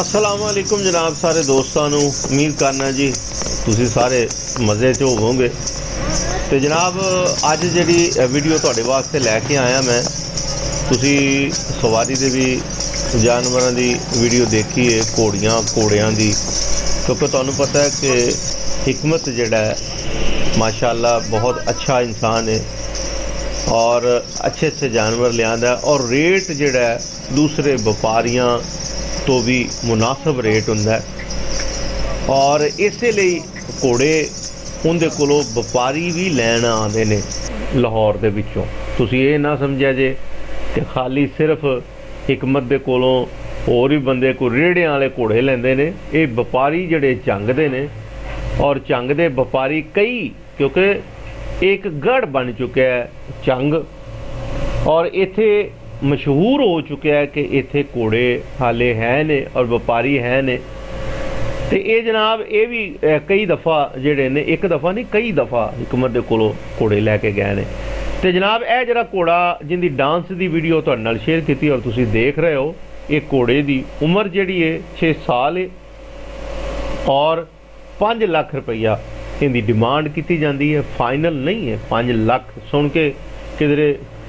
अस्सलामुअलैकुम जनाब सारे दोस्तों नू उम्मीद करना जी तुसी सारे मज़े च होवोगे। तो जनाब अज जी वीडियो तुहाडे वास्ते लैके आया मैं, तुसी सवारी दे भी जानवरों की वीडियो देखी है, घोड़ियाँ घोड़ियाँ की, क्योंकि तुहानू पता है कि हिकमत जिहड़ा है माशाअल्लाह बहुत अच्छा इंसान है और अच्छे अच्छे जानवर लियांदा और रेट जिहड़ा है दूसरे व्यापारियों तो भी मुनासिब रेट हुंदा है और इसलिए घोड़े उनके कोलों व्यापारी भी लैन आते ने लाहौर दे विचों। तुसीं ये ना समझिया जे कि खाली सिर्फ हिकमत दे कोलों होर भी बंदे कोई रेड़ियां वाले घोड़े लैंदे ने। ये व्यापारी जिहड़े चंग दे ने और चंग दे व्यापारी कई, क्योंकि एक गढ़ बन चुका है चंग और इत्थे मशहूर हो चुका है कि इत्थे घोड़े हाले हैं ने और व्यापारी हैं ने। तो ये जनाब ये भी कई दफ़ा जिहड़े ने, एक दफ़ा नहीं कई दफ़ा हिकमत दे कोलों घोड़े लैके गए ने। तो जनाब यह जरा घोड़ा जिंदी डांस की वीडियो तुहाडे नाल शेयर की और तुसीं देख रहे हो, ये घोड़े की उम्र जिहड़ी है 6 साल है और 5 लाख रुपया इनकी डिमांड की जाती है। फाइनल नहीं है, 5 लाख सुन के किधरे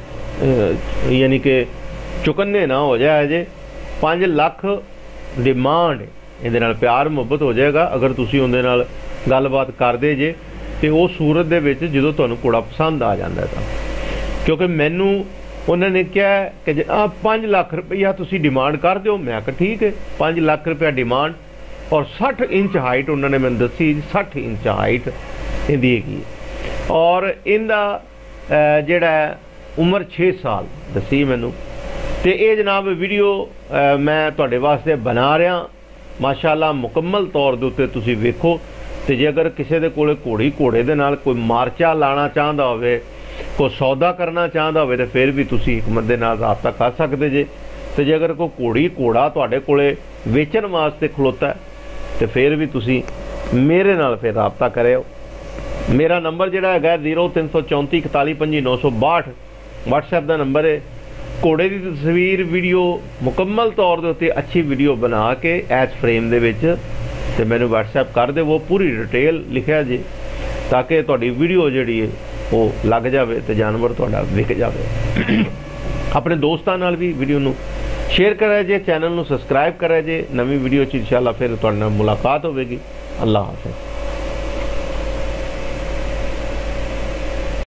यानी कि चुकन्ने ना हो जाए जे। 5 लाख डिमांड इहदे नाल प्यार मुहब्बत हो जाएगा अगर तुसीं उहदे नाल गलबात करदे जे। तो वो सूरत दे विच जदों तुहानूं घोड़ा पसंद आ जाता है, क्योंकि मैनू उन्होंने कहा कि 5 लाख रुपया तुसीं डिमांड कर दो। मैं कहा ठीक है, 5 लाख रुपया डिमांड और 60 इंच हाइट उन्होंने मैंने दसी, 60 इंच हाइट इहदी हैगी और इनका जिहड़ा उम्र 6 साल दसी मैनू। तो ये जनाब वीडियो मैं तुहाडे वास्ते बना रहा माशाअल्लाह मुकम्मल तौर के उत्ते तुसीं वेखो। तो जे अगर किसी दे कोले घोड़ी घोड़े दे नाल कोई मार्चा लाना चाहता होवे, कोई सौदा करना चाहता होवे, तो फिर भी तुसीं हिकमत दे नाल राबता कर सकते जे। तो जे अगर कोई घोड़ी घोड़ा तुहाडे कोले वेचण वास्ते खलोता है तो फिर भी तुसीं मेरे नाल फिर राबता करियो। मेरा नंबर जिहड़ा है 0334 41 25 962 व्हाट्सएप का नंबर है। घोड़े की तस्वीर वीडियो मुकम्मल तौर के उत्ते अच्छी वीडियो बना के एज फ्रेम दे विच ते मैनू व्हाट्सएप कर दे, वो पूरी डिटेल लिखा जे ताकि तुहाडी वीडियो जिहड़ी है वो लग जाए तो जानवर तुहाडा विक जाए। अपने दोस्तों नाल भी वीडियो नू शेयर करा जे, चैनल नू सबसक्राइब करा जे। नवी वीडियो इंशाअल्लाह फिर तुहाडे नाल मुलाकात होवेगी। अल्लाह हाफ़िज़।